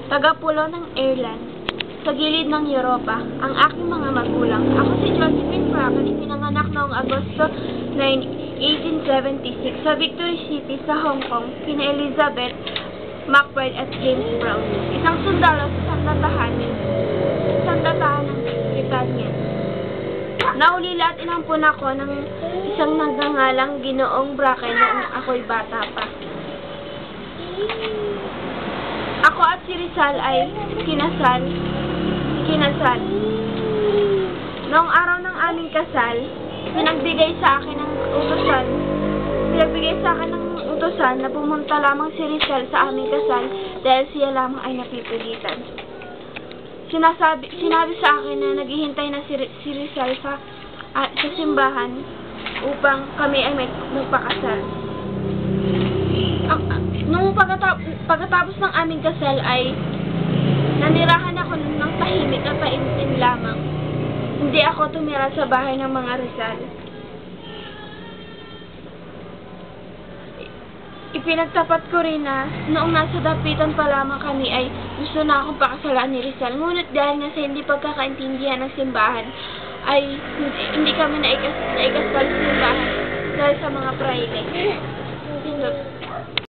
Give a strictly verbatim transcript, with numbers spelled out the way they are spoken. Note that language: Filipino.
Tagapulo ng Ireland, sa gilid ng Europa, ang aking mga magulang. Ako si Josephine Bracken, pinanganak noong Agosto nine, eighteen seventy-six sa Victory City sa Hong Kong, kina Elizabeth McBride at James Brown, isang sundalo sa sandatahanan, sandatahan ng Britanya. Naulila at inampun ako ng isang nagngangalang Ginoong Bracken noong ako'y bata pa. Ako at si Rizal ay kinasal, kinasal. Noong araw ng aming kasal, pinagbigay sa akin ng utusan, pinagbigay sa akin ng utusan na pumunta lamang si Rizal sa aming kasal dahil siya lamang ay napipilitan. Sinasabi, sinabi sa akin na naghihintay na si, si Rizal sa, uh, sa simbahan upang kami ay may magpakasal. Uh, nung pagkatapos, pagkatapos ng aming kasal ay nanirahan ako ng tahimik at paimtim lamang. Hindi ako tumira sa bahay ng mga Rizal. Ipinagtapat ko rin na noong nasa dapitan pa lamang kami ay gusto na akong pakasalaan ni Rizal. Ngunit dahil nga sa hindi pagkakaintindihan ng simbahan ay hindi, hindi kami naikas, naikasal sa simbahan dahil sa mga praile.